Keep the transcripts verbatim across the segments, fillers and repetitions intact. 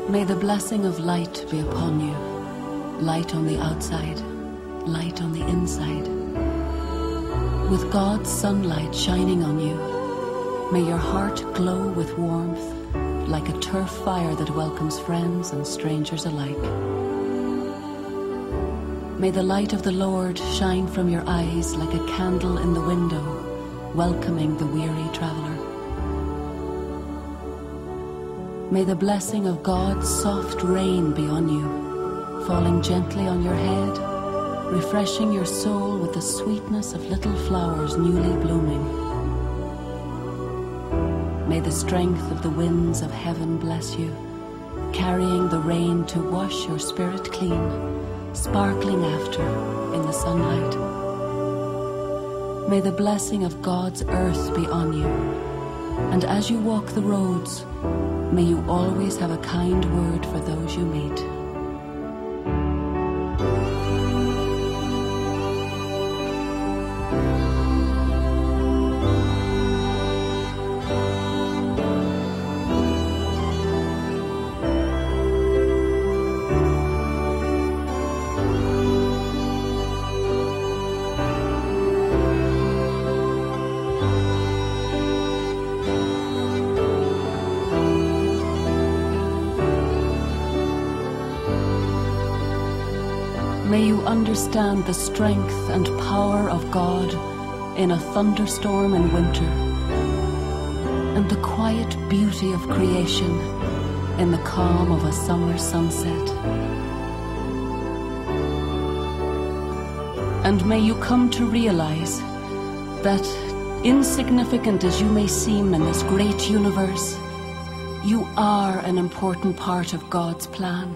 May the blessing of light be upon you, light on the outside, light on the inside. With God's sunlight shining on you, may your heart glow with warmth, like a turf fire that welcomes friends and strangers alike. May the light of the Lord shine from your eyes like a candle in the window, welcoming the weary traveler. May the blessing of God's soft rain be on you, falling gently on your head, refreshing your soul with the sweetness of little flowers newly blooming. May the strength of the winds of heaven bless you, carrying the rain to wash your spirit clean, sparkling after in the sunlight. May the blessing of God's earth be on you, and as you walk the roads, may you always have a kind word for those you meet. May you understand the strength and power of God in a thunderstorm in winter, and the quiet beauty of creation in the calm of a summer sunset. And may you come to realize that, insignificant as you may seem in this great universe, you are an important part of God's plan.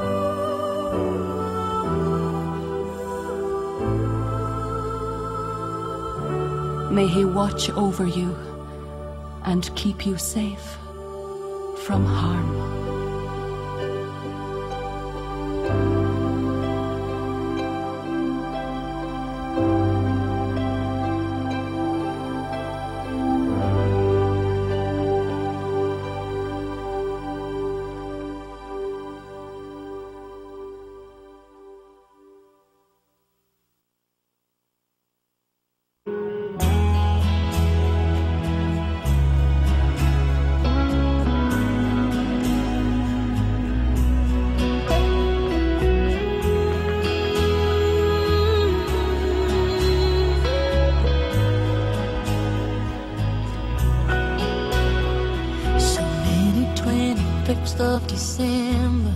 May He watch over you and keep you safe from harm. Of December,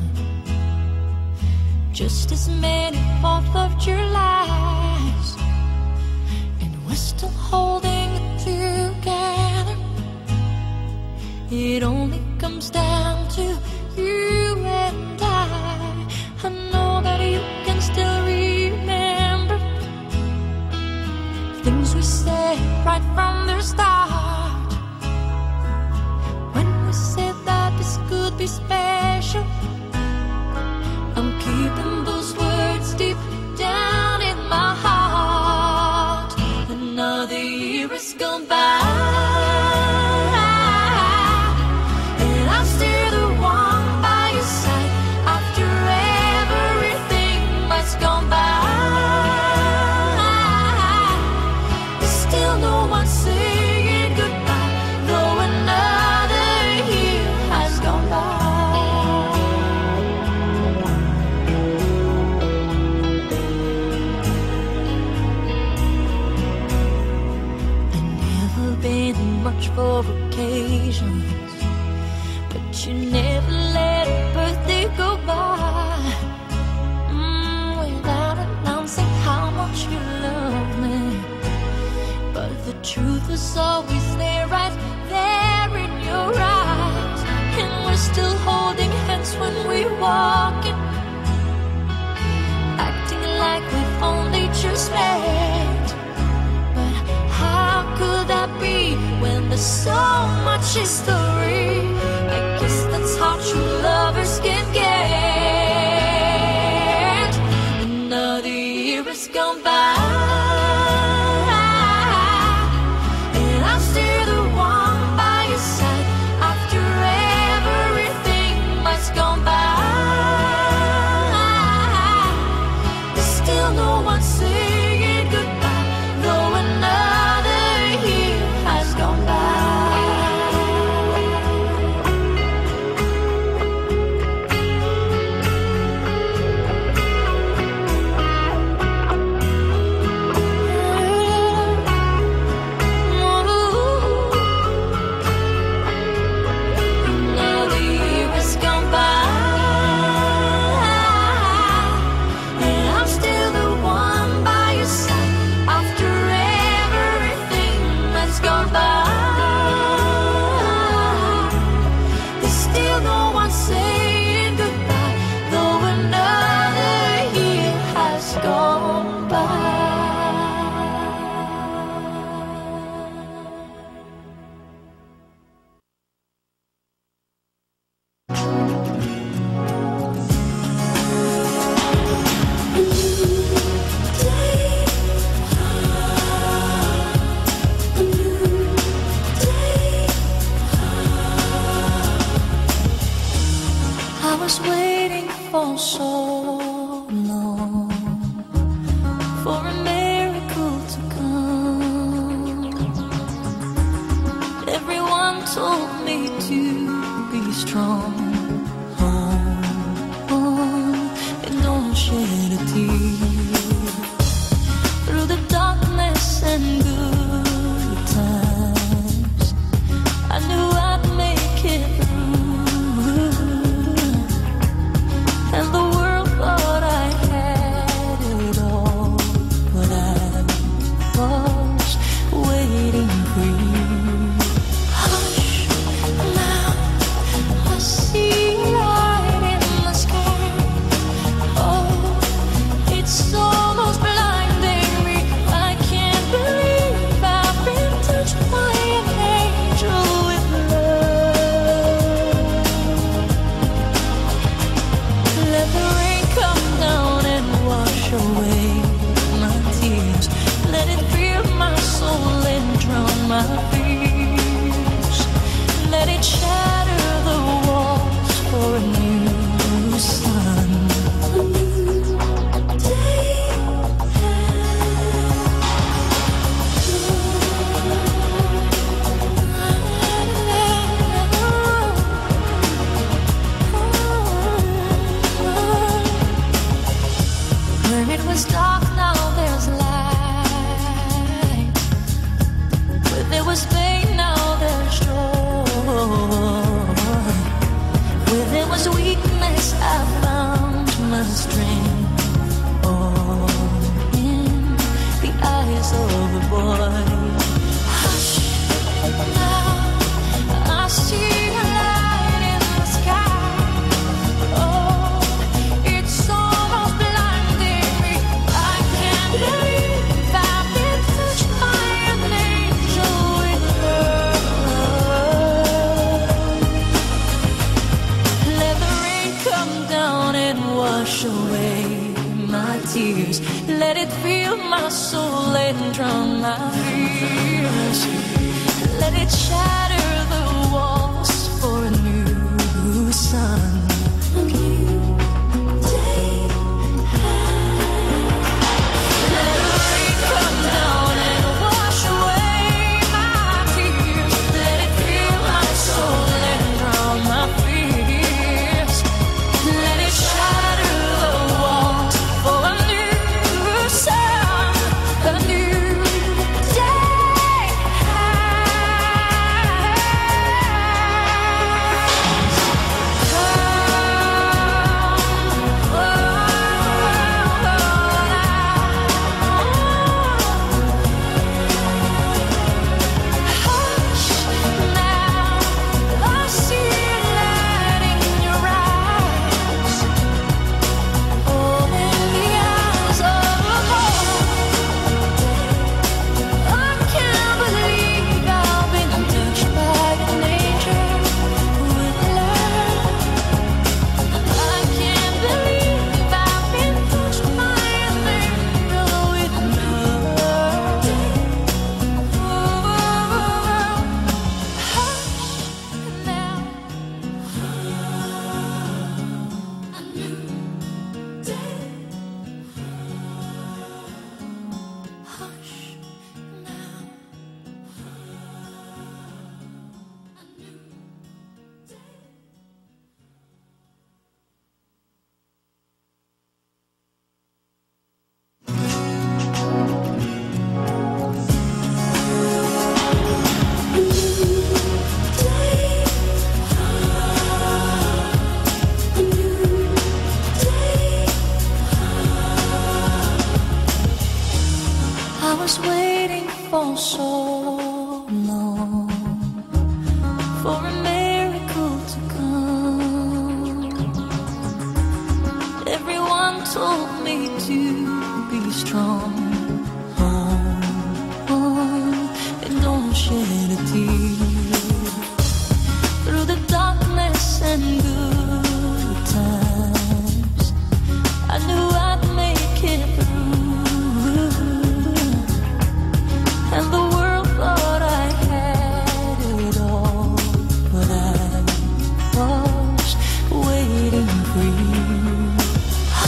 just as many Fourth of Julys, and we're still holding it together. It only comes down to you and I. I know that you can still remember things we said right from the start, when we said that this could be special. I'm keeping those words deep down in my heart. Another year has gone by, and I'm still the one by your side after everything that's gone by. There's still no one saying goodbye, though another year has gone by. Been much for occasions, but you never let a birthday go by mm, without announcing how much you love me. But the truth was always there, right there in your eyes, and we're still holding hands when we walk in, acting like we've only just met. How could that be when there's so much history? I guess that's how true lovers can get. Another year has gone by, and I'm still the one by your side after everything that's gone by. long for a miracle to come. Everyone told me to be strong, oh, oh, and don't shed a tear. Through the darkness and good times, I knew I'd make it through. And the world thought I had it all, but I was waiting for you. Hush, now I see light in the sky. Oh, it's almost blinding me. I can't believe I've been touched by an angel with love. Let the rain come down and wash away my tears. Let it fill my soul and drown my fears. Let it shatter the walls for a new sun. A new day. Where it was dark, now there's light. Where there was pain, now there's joy. Where there was weakness, I found my strength. Oh, in the eyes of a boy. Hush, now I see a light in the sky. Oh, it's almost blinding me. I can't believe I've been touched by an angel with love. Let the rain come down and wash away my tears. Let it fill my soul and drown my fears. Let it shatter the walls for a new sun. A new day. Let the rain come down and wash away my tears. Let it fill my soul and drown my fears. Let it shatter the walls for a new sun, a new day. Hush, now I see a light in your eyes. Oh, in the eyes of a boy. I can't believe I've been touched by an angel with love. I can't believe I've been touched by an angel with love. Hush now, a new day. Hush now, a new day. I was waiting for so long for a miracle to come. Everyone told me to be strong, oh, oh, and don't shed a tear. Through the darkness and good times, I knew I'd make it through. And the world thought I had it all, but I was waiting for you.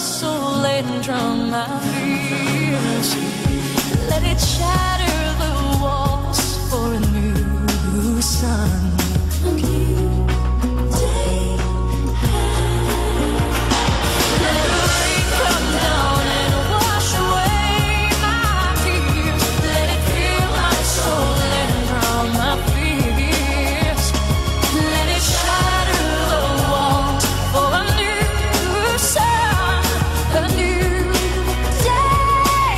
soul and drown my fears. Let it shatter the walls for a new sun. A new day. Let the rain come down and wash away my tears. Let it fill my soul and drown my fears. Let it shatter the walls for a new sun, a new day.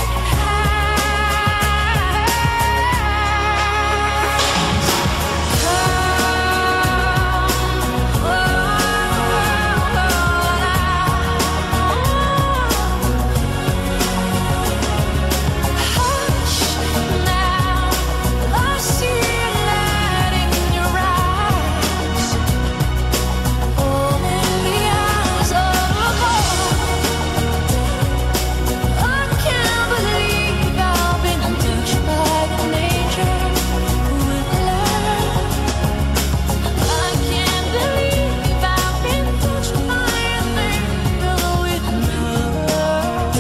Hush now, I see a light in your eyes. Oh, in the eyes of a boy, I can't believe I've been touched by the nature with love. I can't believe I've been touched by an angel with love.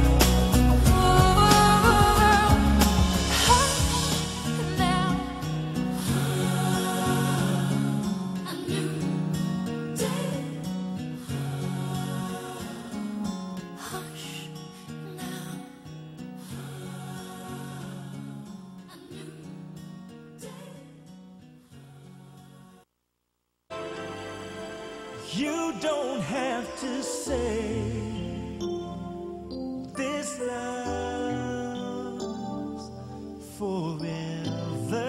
Hush now, a new day. Hush now, a new day. You don't have to say this love's forever.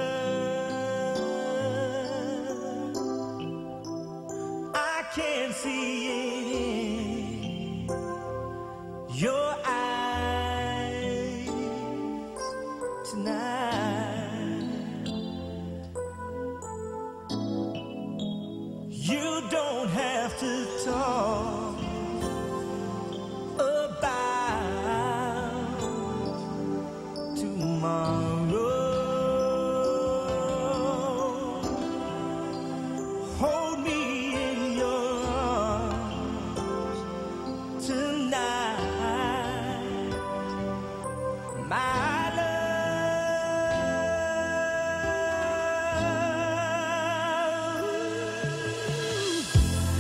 I can see it in your eyes tonight. You don't have to talk about tomorrow. Hold me in your arms tonight, my love.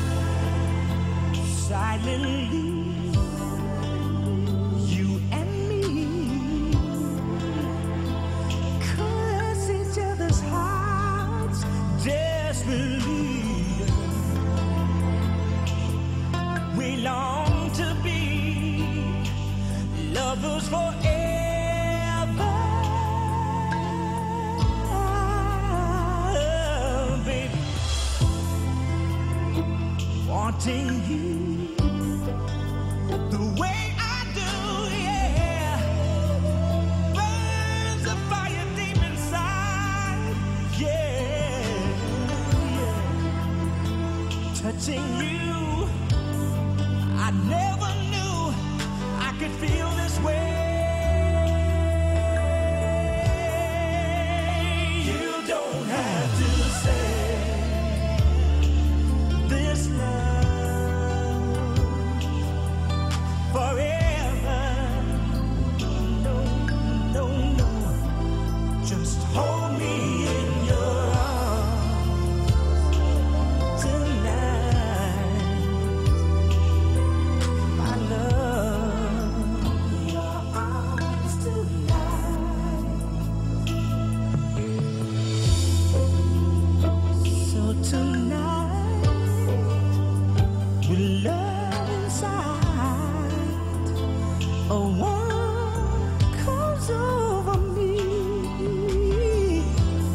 Silently, you and me caress each other's hearts desperately. We long to be lovers forever, baby. Wanting you the way I do, yeah, burns a fire deep inside, yeah, yeah. Touching you, I never knew I could feel this way. You don't have to say this love forever. No, no, no. Just hold me in your arms tonight, my love. Your arms tonight. So tonight we'll love inside. A warmth comes over me.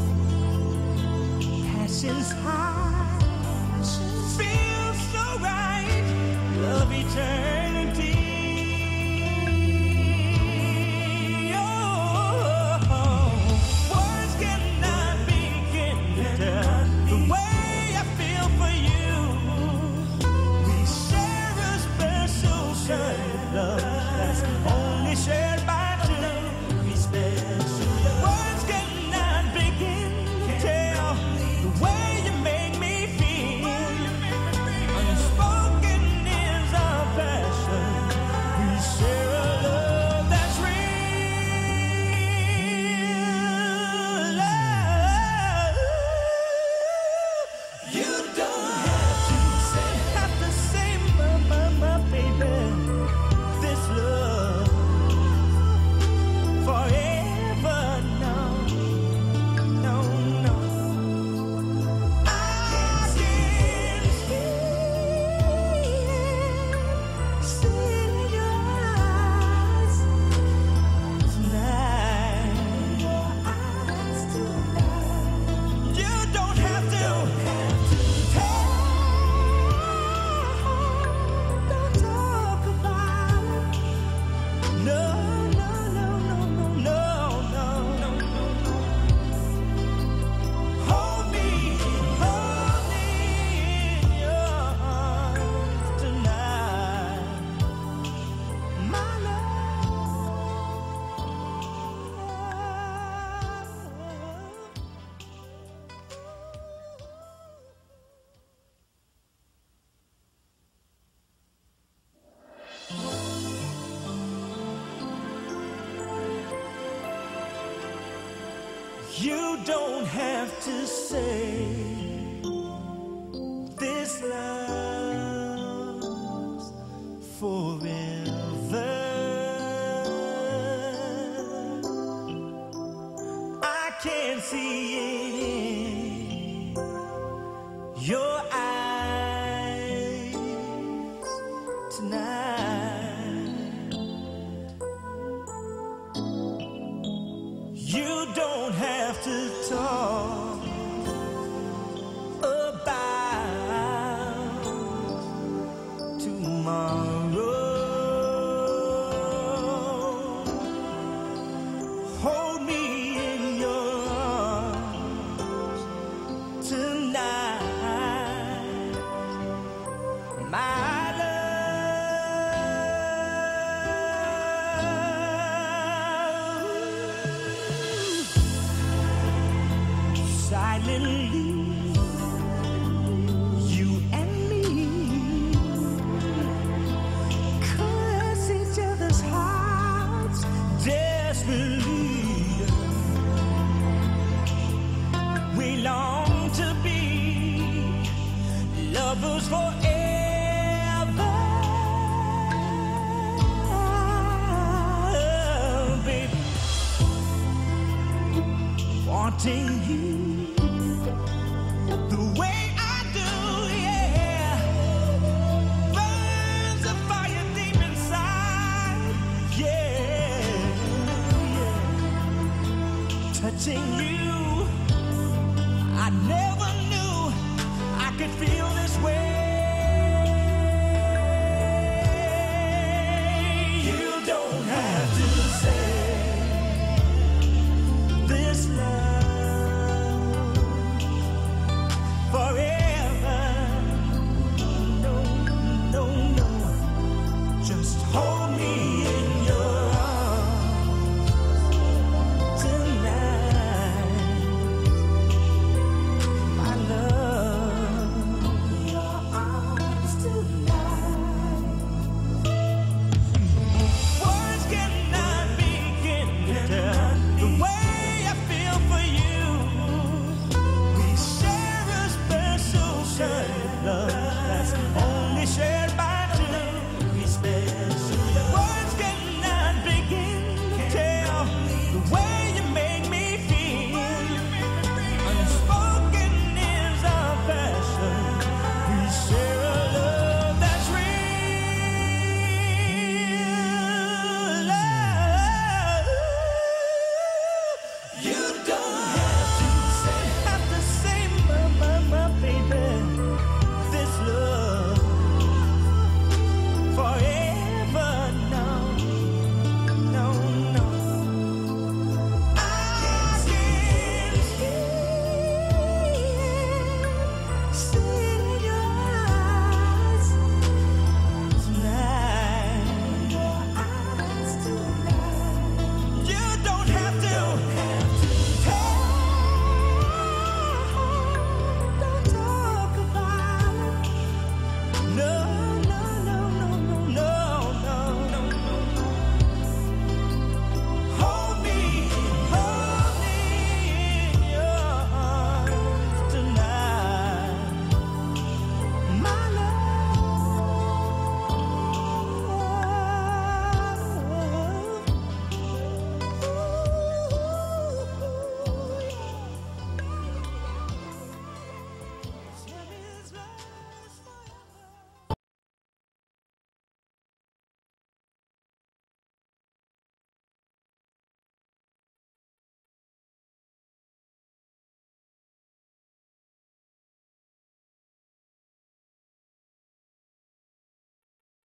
You don't have to say this love's forever. I can see it in your eyes tonight. You don't have to talk about tomorrow. Hold me in your arms tonight, my love. Silently, you and me caress each other's hearts desperately. We long to be lovers forever, baby. Wanting you the way I do, yeah, burns a fire deep inside, yeah, yeah. Touching you, I never knew I could feel this way.